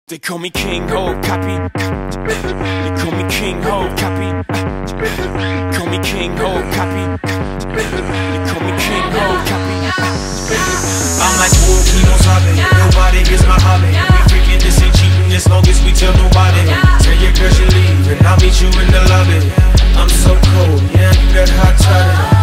They call me King Ho, copy. They call me King Ho, copy. Call me King Ho, copy. They call me King Ho, copy. I'm like, whoa, we don't stop it. Nobody is my hobby. We freaking this ain't cheating as long as we tell nobody. Tell your girl she leave and I'll meet you in the lobby. I'm so cold, yeah, you that hot toddy.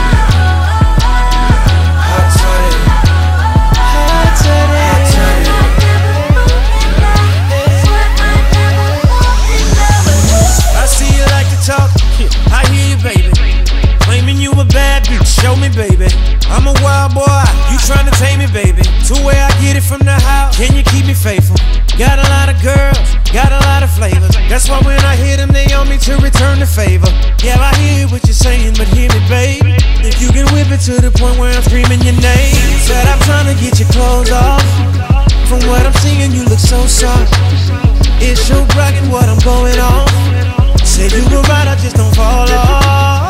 I hear you, baby, claiming you a bad bitch. Show me, baby, I'm a wild boy. You tryna tame me, baby. To where I get it from the house. Can you keep me faithful? Got a lot of girls, got a lot of flavors. That's why when I hit them, they on me to return the favor. Yeah, I hear what you're saying, but hear me, babe. If you can whip it to the point where I'm screaming your name. Said I'm trying to get your clothes off. From what I'm seeing, you look so soft. It's so bragging what I'm going on. Say you were right, I just don't fall off.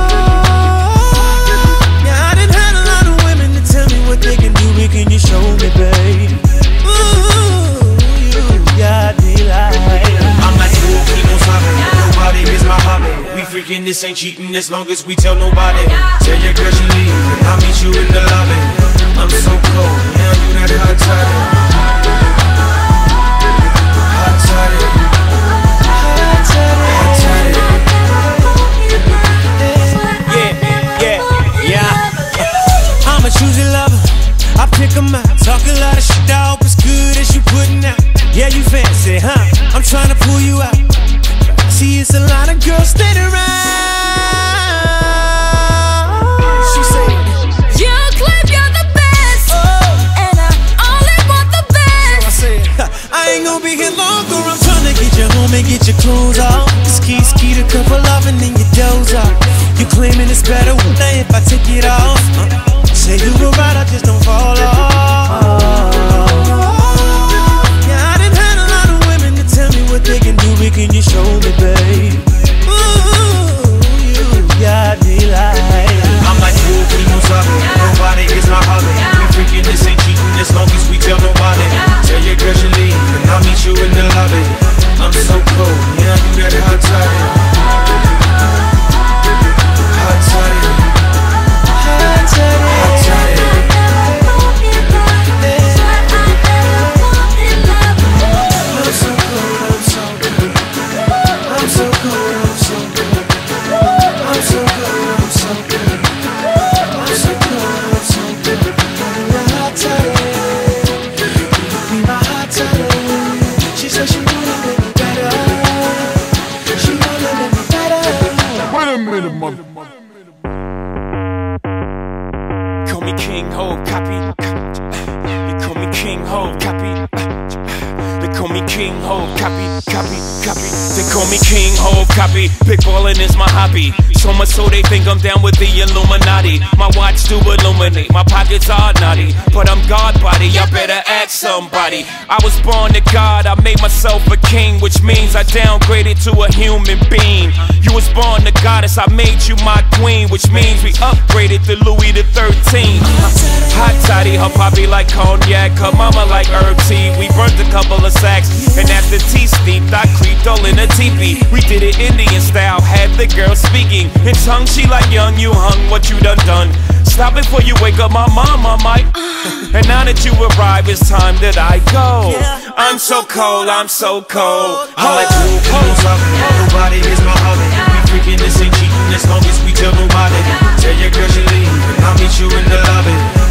Yeah, I done had a lot of women to tell me what they can do, but can you show me, babe? Ooh, you got me like I'm like, whoa, keep on stopping. Nobody is my hobby. We freaking this ain't cheating as long as we tell nobody. Tell your girl she leave and I'll meet you in the lobby. I'm so cold, yeah, you that hot toddy. Hot toddy. I'm a choosy lover, I pick 'em out. Talk a lot of shit, I hope it's good as you putting out. Yeah, you fancy, huh? I'm trying to pull you out. See, it's a lot of girls standing around. She said, you claim you're the best, and I only want the best. So I said, I ain't gonna be here long, girl. I'm trying to get you home and get your clothes off. Ski a couple off and then you doze off. You claiming it's better if I take it off. Say you were right, I just don't fall off. Yeah, I done had a lot of women to tell me what they can do, but can you show me, babe? Ooh, you got me like I'm like, whoa, keep on stopping. Nobody is my hobby. We freaking this ain't cheating as long as we tell nobody. Tell your girl she leave and I'll meet you in the lobby. I'm so cold, yeah, you that hot toddy. Hot toddy. Hot toddy. Hot toddy. I'm so cold, I'm so good. I'm so cold, I'm so good. I'm so cold, I'm so good. I'm so cold, I'm so good. You're hot toddy. You be my hot toddy. She said she wanna make me better. She wanna make me better. Wait a minute, mother. Call me King Ho, copy. They call me King Ho, copy. They call me King Ho, copy. They call me King Ho, copy. Big ballin' is my hobby. So much so they think I'm down with the Illuminati. My watch do illuminate, my pockets are naughty, but I'm God body, I better ask somebody. I was born to God, I made myself a king, which means I downgraded to a human being. You was born to goddess, I made you my queen, which means we upgraded to Louis the 13th. Hot toddy, her poppy like cognac, her mama like herb tea. We burnt a couple of sacks, and after tea steeped, I creeped all in a teepee. We did it Indian style, had the girl speaking in tongue, she like young, you hung, what you done. Stop before you wake up my mom, I might. And now that you arrive, it's time that I go. I'm so cold, I'm so cold. I'm like, whoa, keep on stopping. Nobody is my hobby. We freaking this ain't cheating as long as we tell nobody. Tell your girl she leave and I'll meet you in the lobby.